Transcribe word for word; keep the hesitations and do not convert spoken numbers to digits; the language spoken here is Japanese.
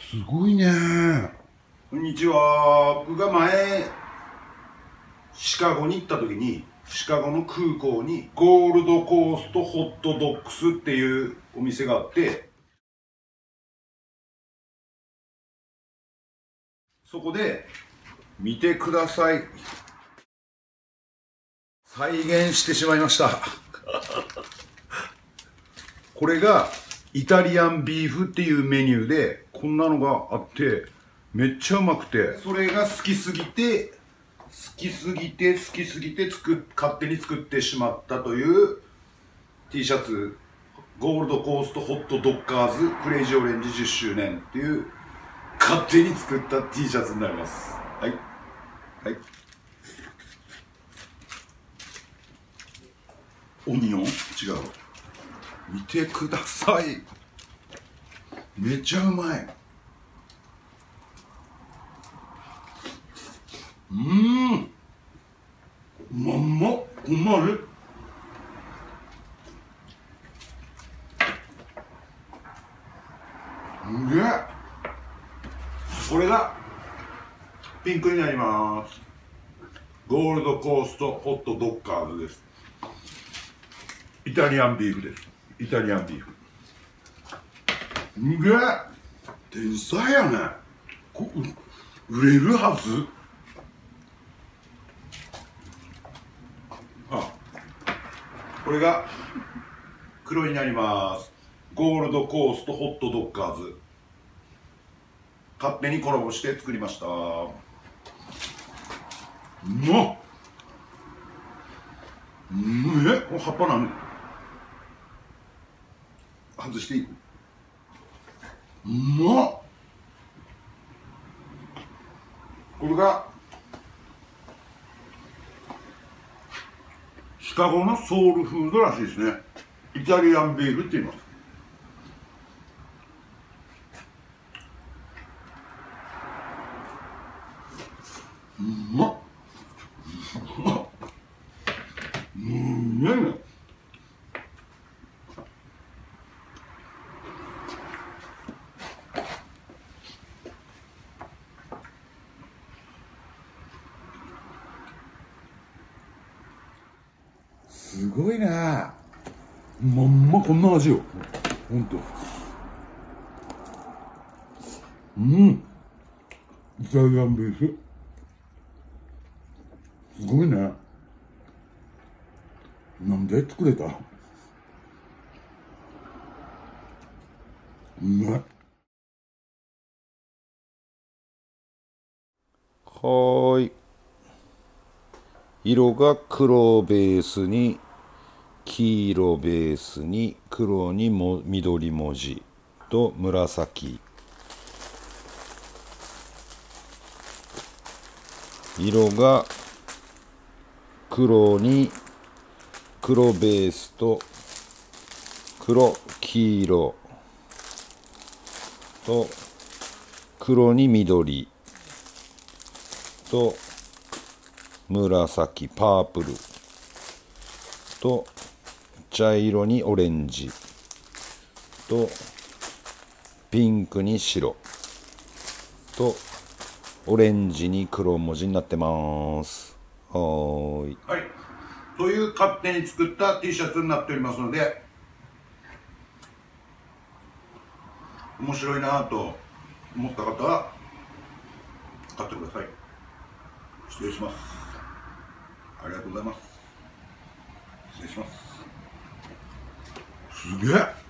すごいね。こんにちは。僕が前シカゴに行った時に、シカゴの空港にゴールドコーストホットドッグスっていうお店があって、そこで見てください。再現してしまいました。これがイタリアンビーフっていうメニューで、こんなのがあってめっちゃうまくて、それが好きすぎて好きすぎて好きすぎて作っ勝手に作ってしまったという T シャツ、ゴールドコーストホットドッガーズクレイジーオレンジじゅっしゅうねんっていう勝手に作った T シャツになります。はいはい。オニオン違う、見てください。めちゃうまい。うーん、うまっまっ、うまい。すげえ。これがピンクになります。ゴールドコーストホットドッガーズです。イタリアンビーフです。イタリアンビーフ。すげえ、天才やね。こ売れるはず。あ、これが黒になります。ゴールドコーストホットドッガーズ、勝手にコラボして作りました。うまっ、うんえ、この葉っぱ何外していい？うまっ。これがシカゴのソウルフードらしいですね。イタリアンビーフって言います。うまっ、うまっ、うんねえね。すごいな。まんまこんな味よ。ほんと。うん。イタリアンビーフ。すごいね。なんで作れた？うまい。はーい。色が黒ベースに黄色ベースに黒にも緑文字と紫。色が黒に黒ベースと黒黄色と黒に緑と紫パープルと茶色にオレンジとピンクに白とオレンジに黒文字になってます。はーい。はい。という勝手に作った T シャツになっておりますので、面白いなぁと思った方は買ってください。失礼します。ありがとうございます。失礼します。すげえ。